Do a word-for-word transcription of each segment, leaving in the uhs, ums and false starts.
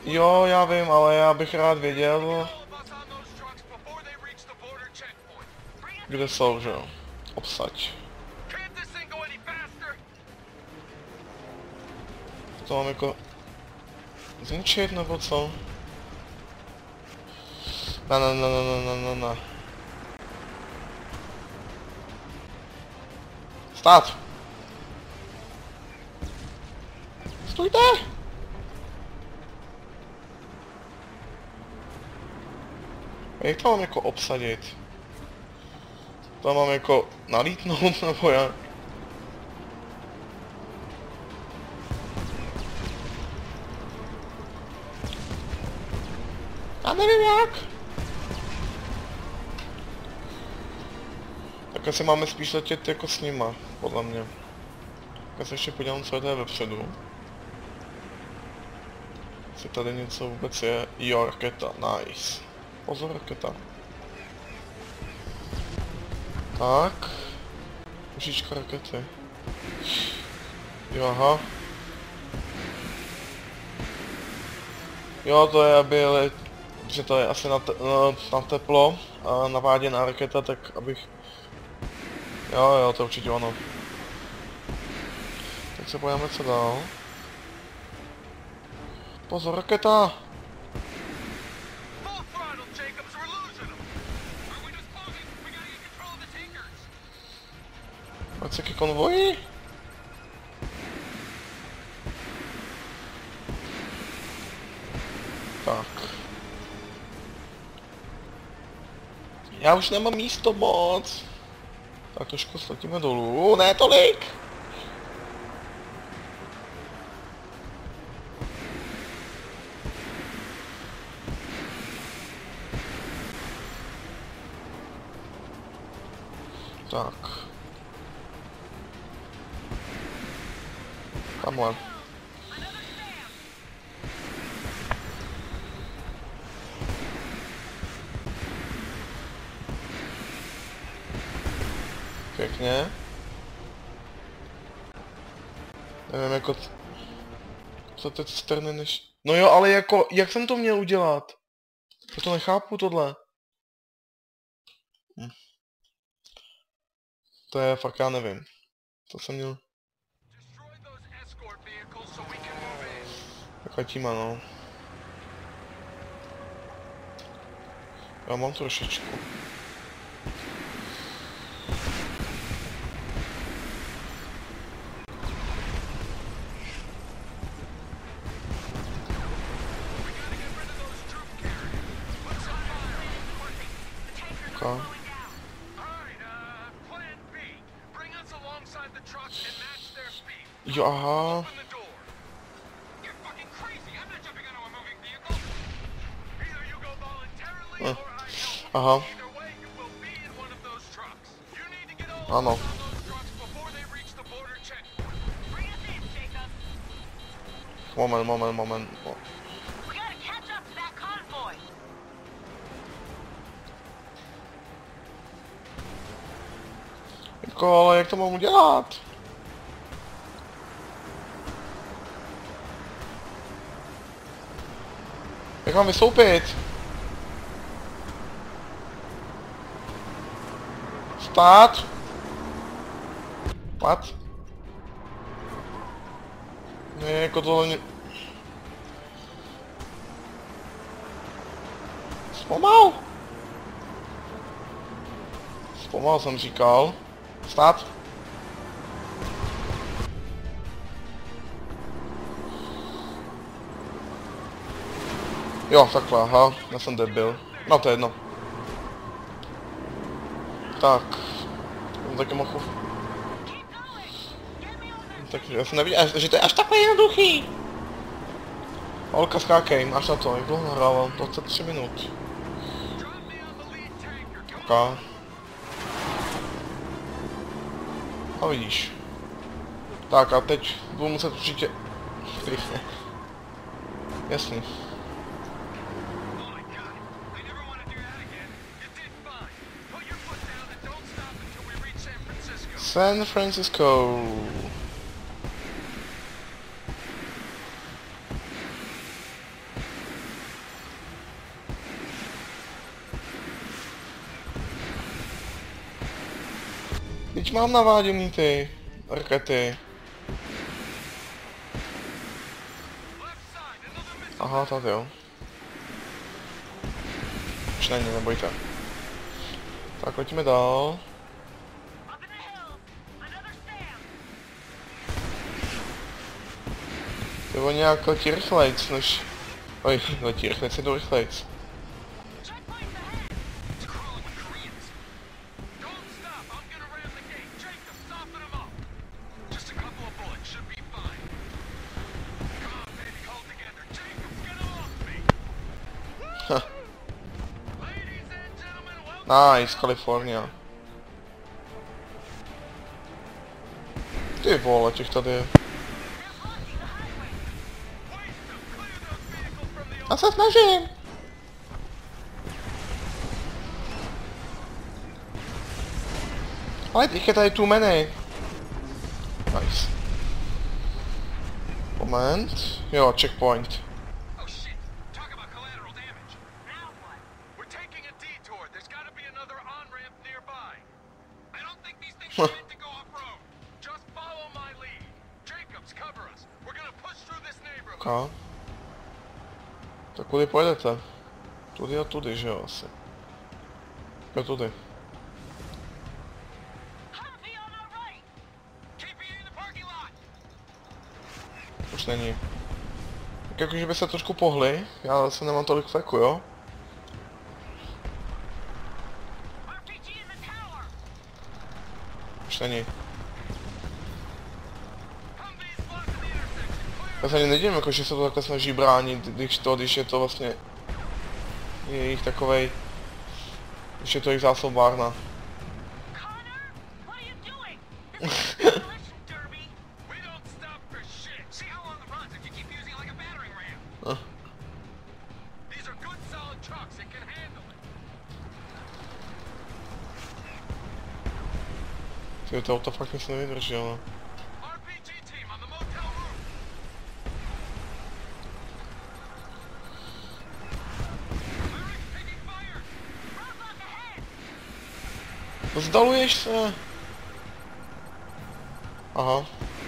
Jo, já vím, ale já bych rád věděl, kde jsou, že jo. Obsaď. To mám jako... zničit, nebo co? Ne, ne, ne, ne, ne, ne, ne. Stát! Stůjte! Jak to mám jako obsadit? To mám jako nalítnout, nebo jak? Já nevím jak. Tak asi máme spíš letět jako s nima, podle mě. Já se ještě podívám, co je tady vepředu. Jestli tady něco vůbec je. Jo, raketa, nice. Pozor, raketa. Tak. Užička rakety. Jo, aha. Jo, to je, aby let... že to je asi na, te na teplo a naváděná raketa, tak abych... Jo, jo, to určitě ono. Tak se pojáme co dál. Pozor, raketa! Pojď se ke konvoji? Tak. Já už nemám místo moc. Tak trošku sletíme dolů. Ne tolik! Tak. Kamhle. Pěkně. Nevím jako... Co ty cisterny než... No jo, ale jako, jak jsem to měl udělat? Já to nechápu tohle. Hm. To je fakt, já nevím. To jsem měl... Tak letíme, no. Já mám trošičku. Okay. Jo, aha. Hm. Aha. Ano. Moment, moment, moment. Jako, ale jak to mám udělat? Jak mám vystoupit? Stát? What? Ne, jako tohle mě... Zpomal! Zpomal jsem říkal. Stát? Jo, takhle, aha, já jsem debil. No to je jedno. Tak. No, taky mohu. Tak já jsem neviděl, že to je až takhle jednoduchý. Holka, skákej, až na to, jak dlouho nahrával? dvacet tři minut. Ok. A vidíš. Tak a teď budu muset určitě... Jasný. San Francisco. Teď mám naváděný ty rakety. Aha, tady jo. Už není, nebojte. Tak, letíme dál. To je nějak letí rychlejc, než... Oj, letí rychlejc, je to rychlejc. Nice, Kalifornia. Ty vole, těch tady je. Já se snažím. Ale těch je tady too many. Nice. Moment. Jo, checkpoint. Okay. Tak kudy pojedete? Tudy a tudy, že jo, asi. Jo, tudy. Už není. Tak jakože by se trošku pohli, já se nemám tolik fleku, jo? Už není. Já se ani nedivím, jako, že se to takhle snaží bránit, když to, když je to vlastně jejich takovej, když je to jejich zásobárna. Ty to auto fakt nic nevydrželo. Vzdaluješ se? Aha.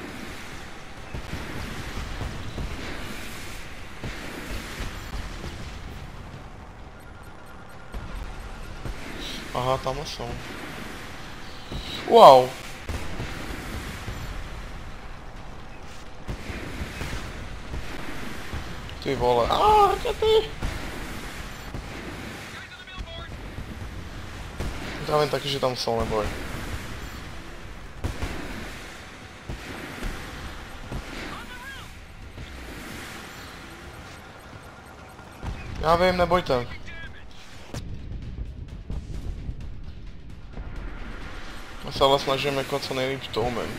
Aha, tam jsou. Wow. Ty vole. Aaaa, rakety! Já vím taky, že tam jsou, neboj. Já vím, nebojte. Já se ale snažím jako co nejlíp to umím.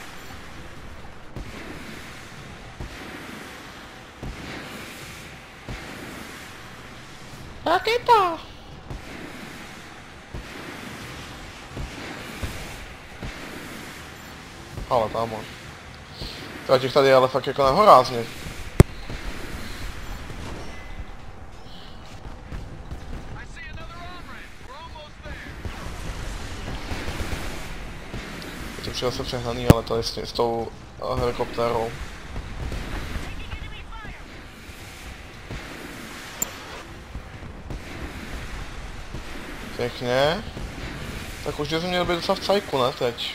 Raketa! Ale támo. Teda těch tady je ale fakt jako nehorázně. Je to přijel se přehnaný, ale to je s, s tou uh, helikoptérou. Pěkně. Tak už jsme měli být docela v cajku, ne teď?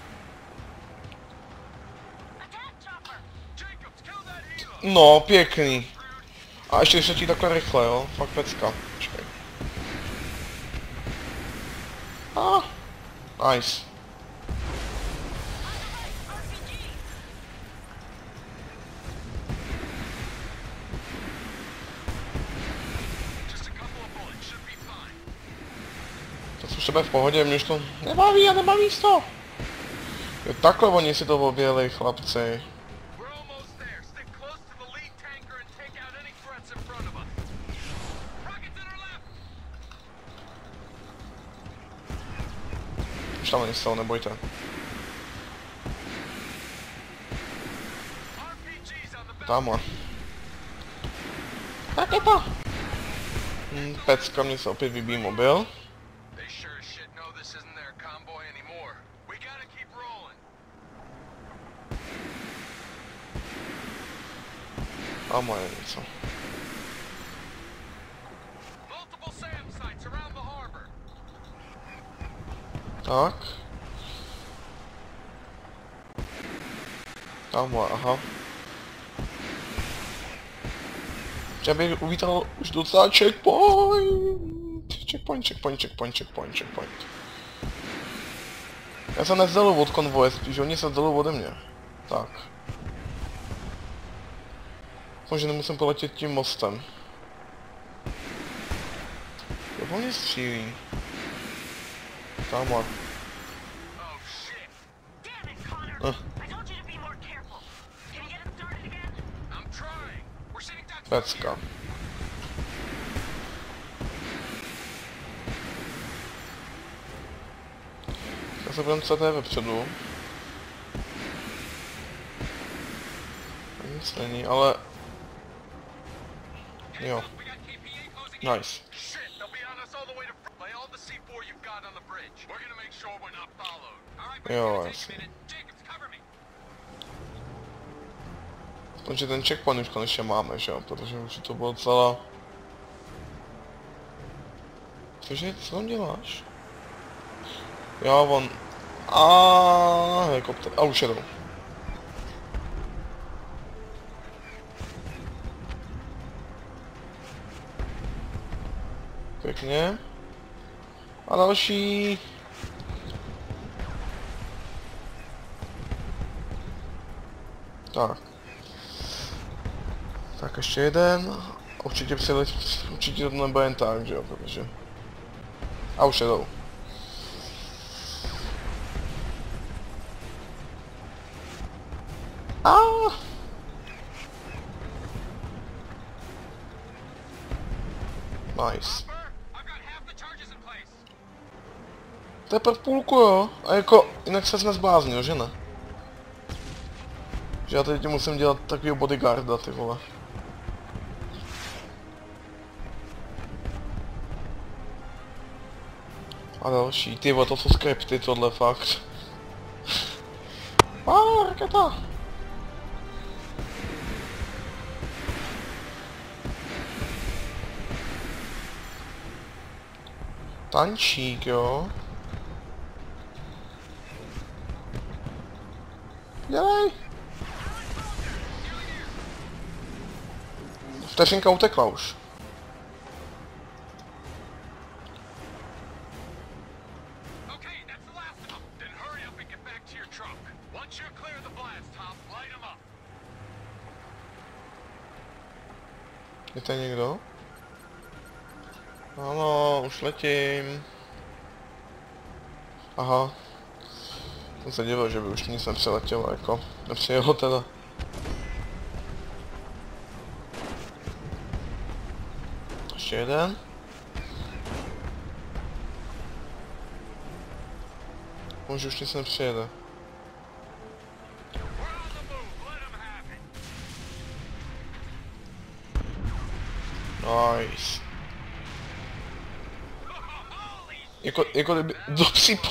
No, pěkný. A ještě když letí takhle rychle, jo? Fakt pecka. Počkej. Ah, nice. To už tebe v pohodě, mě už to nebaví a nebaví to. Jo, takhle oni si to objeli, chlapci. Už tam nejsou, nebojte. Tamhle. Raketa! Hm, pecka, mě se opět vybíjí mobil. A moje něco. Tak. Tam, aha. Já bych uvítal už docela checkpoint. Checkpoint, checkpoint, checkpoint, checkpoint, checkpoint. Já se nezdalu od konvoje, spíš oni se vzdalou ode mě. Tak. Možná nemusím poletět tím mostem. Jo, po mě střílí. Tamhle. Uh. Pecka. Já se budem C T vepředu. Nic není, ale... Jo. Nice. Jo, jasně. Takže ten checkpoint už konečně máme, že jo, protože už to bylo celá... Cože, co tam děláš? Jo, on... A helikopter, a už jedou. Pěkně. A další... Tak. Tak ještě jeden. Určitě přijeli, určitě to nebude jen tak, že jo, protože... A už jedou. A. Nice. Teprve půlku, jo. A jako, jinak se nezbláznil, že ne? Že já teď musím dělat takovýho bodyguarda, ty vole. A další, ty vole, to jsou skripty, tohle fakt. A raketa! Tančík, jo. Dělej! Vteřinka utekla už. Je to někdo? Ano, už letím. Aha. Jsem se divil, že by už nic nepřeletělo, jako. Nepřijelo teda. Ještě jeden. Možná už nic nepřijede. Nice. Jako, jako kdyby... Do přípo...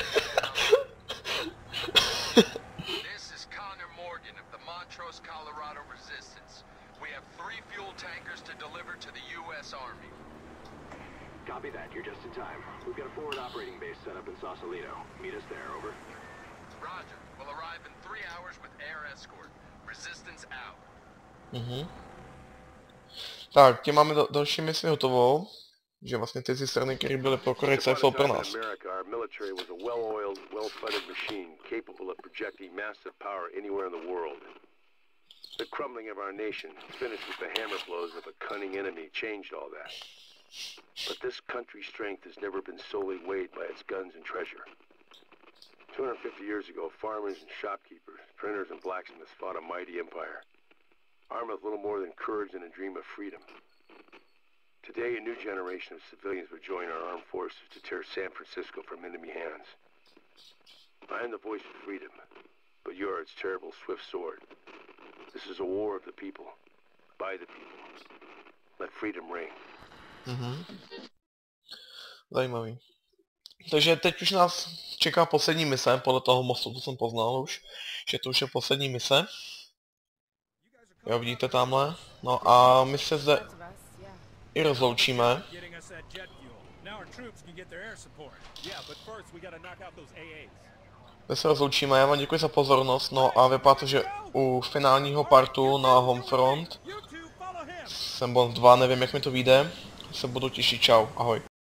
Copy that, you're just in time. We've got a forward operating base set up in Sausalito. Meet us there, over. Roger. We'll arrive in three hours with air escort. Resistance out. Mhm. Tak, tím máme další misi hotovou. Že vlastně ty strany, které byly pro Korejce, jsou pro nás. Our military was a well-oiled, well-funded machine capable of projecting massive power anywhere in the world. The crumbling of our nation, finished with the hammer blows of a cunning enemy, changed all that. But this country's strength has never been solely weighed by its guns and treasure. two hundred fifty years ago, farmers and shopkeepers, printers and blacksmiths fought a mighty empire, armed with little more than courage and a dream of freedom. Today, a new generation of civilians would join our armed forces to tear San Francisco from enemy hands. I am the voice of freedom, but you are its terrible, swift sword. This is a war of the people, by the people. Let freedom ring. Mhm. Zajímavý. Takže teď už nás čeká poslední mise, podle toho mostu, to jsem poznal už, že to už je poslední mise. Jo, vidíte tamhle? No a my se zde Parts of us, yeah. i rozloučíme. Getting us that jet fuel. Now our troops can get their air support. Yeah, but first we gotta knock out those A As. My se rozloučíme, já vám děkuji za pozornost, no a vypadá to, že u finálního partu na Homefront You two follow him. jsem Bond dva, nevím jak mi to vyjde, se budu těšit, čau, ahoj.